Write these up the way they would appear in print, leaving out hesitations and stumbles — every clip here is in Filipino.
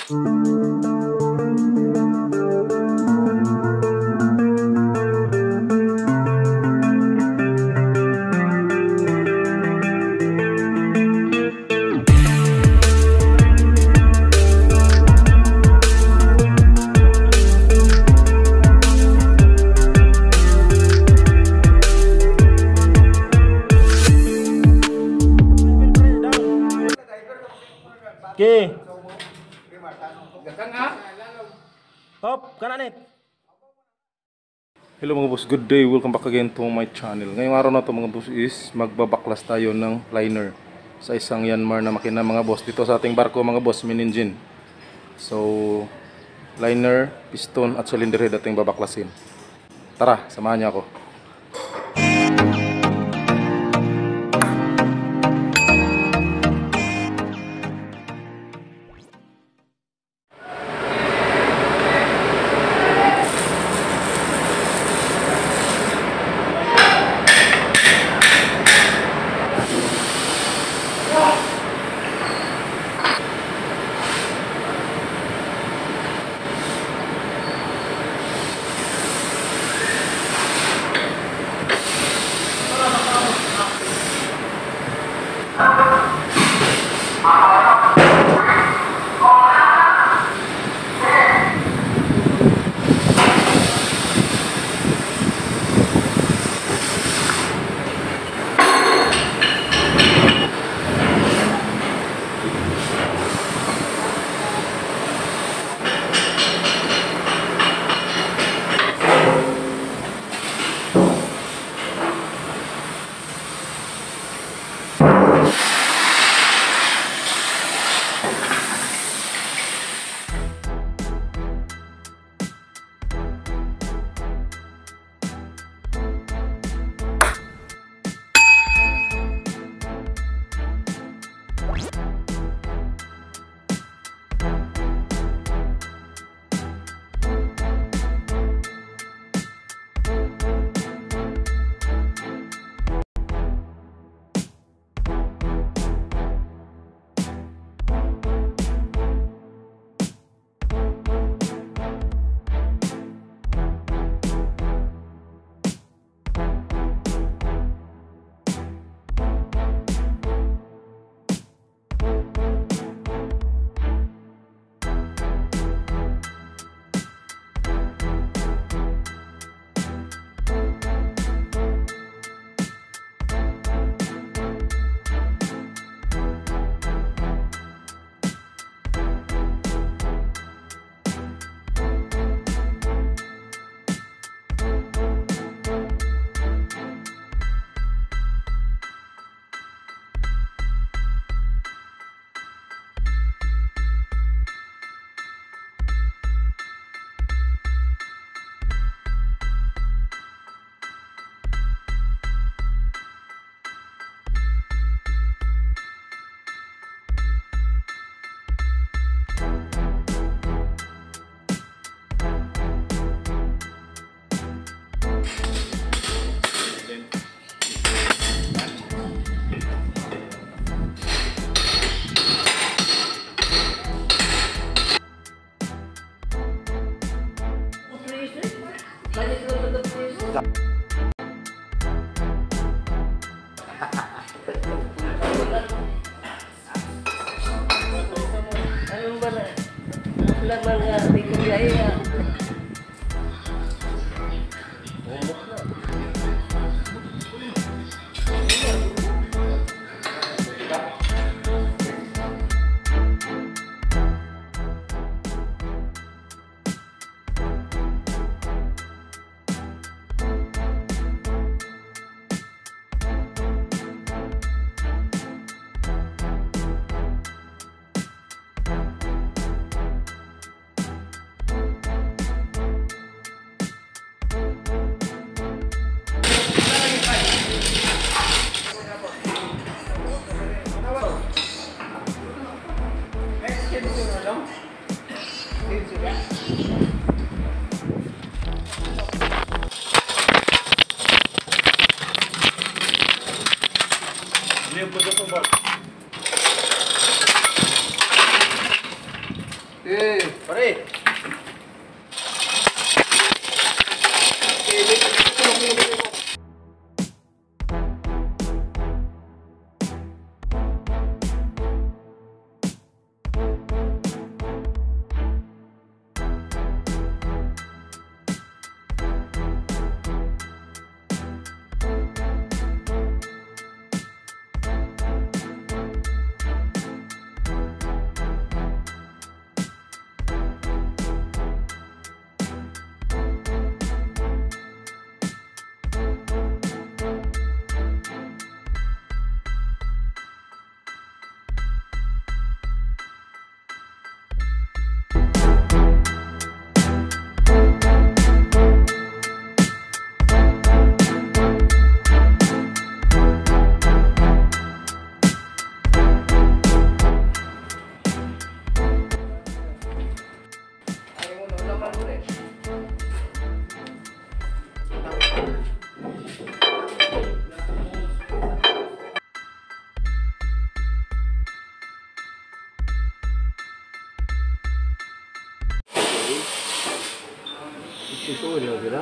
Okay. Hop, kanan net. Hello mga boss, good day. Welcome back again to my channel. Ngayong araw na to mga boss is magbabaklas tayo ng liner sa isang Yanmar na makina mga boss. Dito sa ating barko mga boss, main engine. So, liner, piston at cylinder head ating babaklasin. Tara, samahan niyo ako. Pare. Ito udah kira.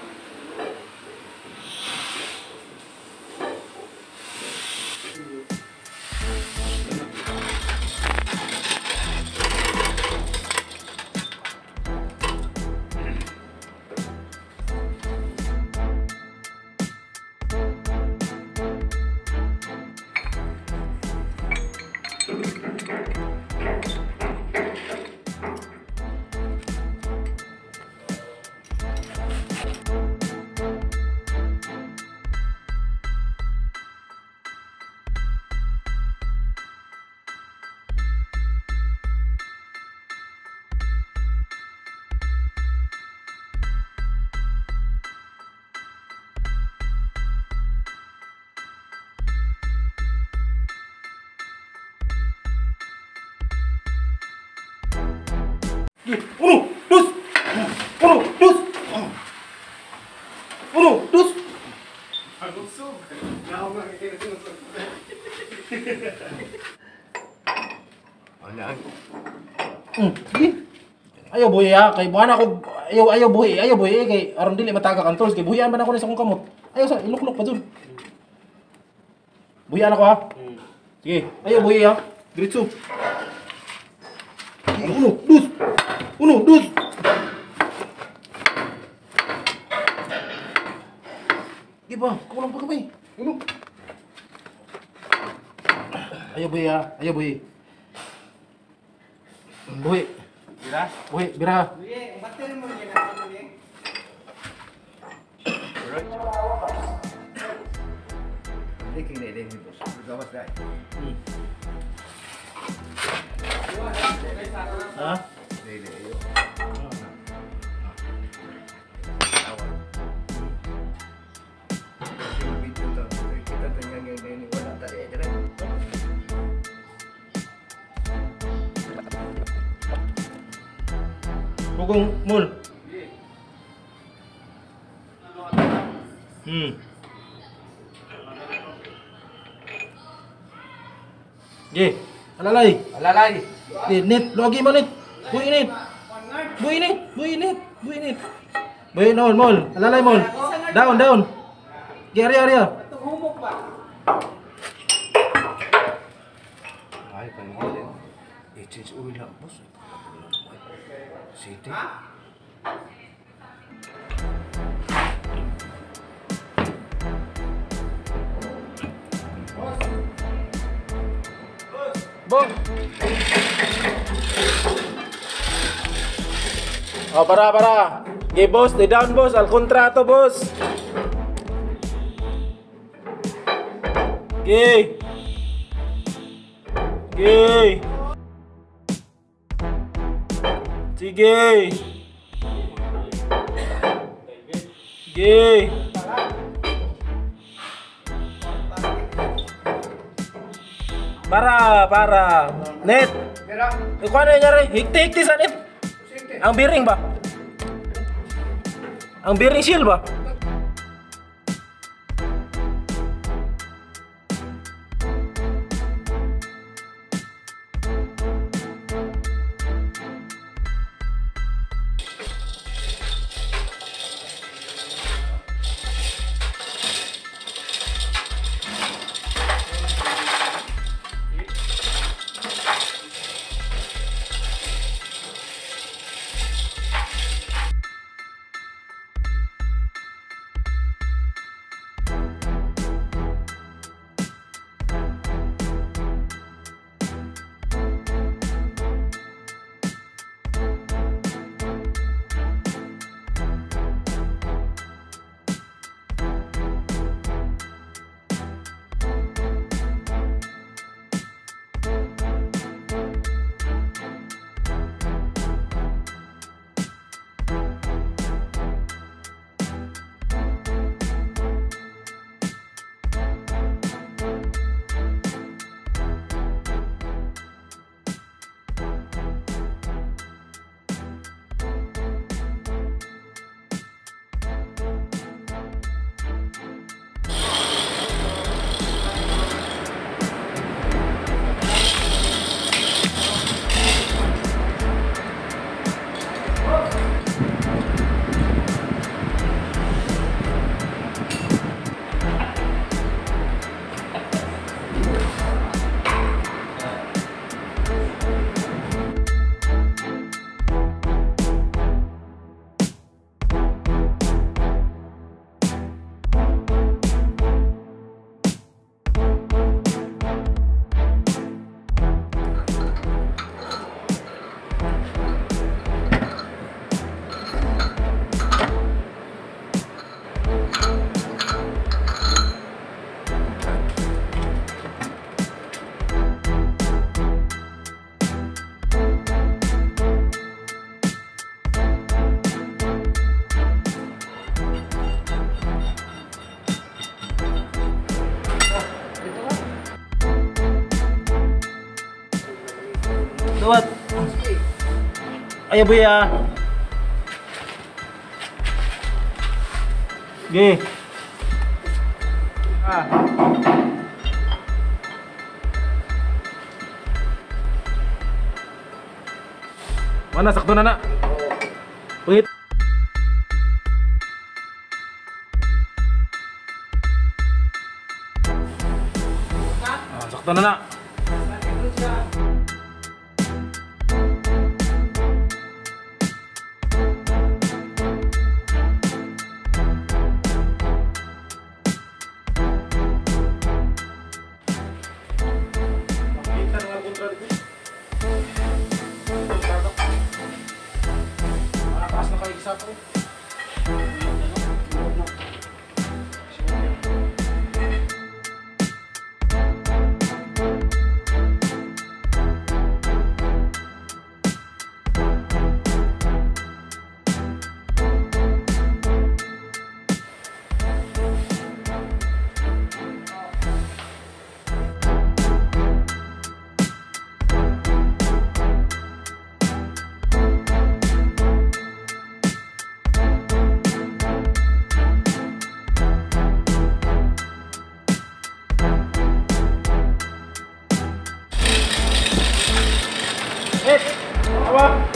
Ayaw buhi ha, kay buhan ako, ayaw buhi kay aron dili mataga controls kay buhian man ako ni sa kong kamot. Ayaw sa iluklok pa dun. Buhian ako ha. Sige, ayaw buhi ha. Diretso. Uno, dos. Sige pa, kulang pa kamay. Uno. Ayaw buhi ha, ayaw buhi. Buhi. Bira? Buhi, bira. Buhi, bater mo yan ako buhi. Leking na din bos. Gawas dai. Ha? Dili ayo. Kita tengah ini wala tadi aja. Pugong mul. Ye, alalay. Nit, logi mo nit. Buhi nit. Buhi mol. Alalay mol. Down. Ge area. Humok ba? Ay, panigilin. Change oil lang, boss. City. Bong. Oh, para. Ge boss, di down boss, al kontrato boss. Ge. Sige. Para. Net. Ikaw ano nangyari? Hikti sa net. Ang bearing ba? Ang bearing seal ba? Dawat. Ayo bu ya. Gih. Ah. Mana sakto na na? Pengit. Sakto na na. Apa?